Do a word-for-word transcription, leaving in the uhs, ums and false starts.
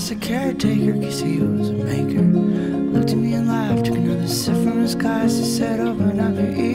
a caretaker, cause he was a maker. Looked at me and laughed, took another sip from his glass. He said, open up your ears.